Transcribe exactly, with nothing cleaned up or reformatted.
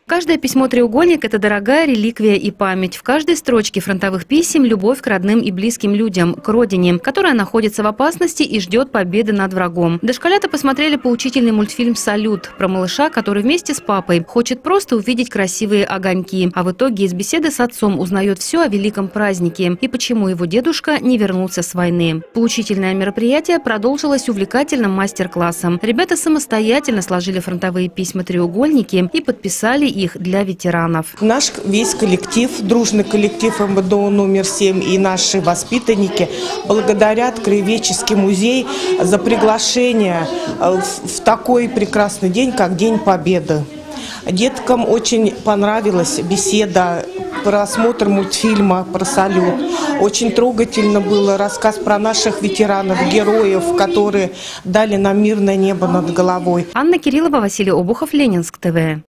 Каждое письмо-треугольник – это дорогая реликвия и память. В каждой строчке фронтовых писем – любовь к родным и близким людям, к родине, которая находится в опасности и ждет победы над врагом. Дошколята посмотрели поучительный мультфильм «Салют» про малыша, который вместе с папой хочет просто увидеть красивые огоньки, а в итоге из беседы с отцом узнает все о великом празднике и почему его дедушка не вернулся с войны. Поучительное мероприятие продолжилось увлекательным мастер-классом. Ребята самостоятельно сложили фронтовые письма-треугольники и подписали их для ветеранов. Наш весь коллектив, дружный коллектив эм вэ дэ о номер семь и наши воспитанники благодарят Краеведческий музей за приглашение в такой прекрасный день, как День Победы. Деткам очень понравилась беседа, просмотр мультфильма про «Салют». Очень трогательно было рассказ про наших ветеранов, героев, которые дали нам мирное небо над головой. Анна Кириллова, Василий Обухов, Ленинск ТВ.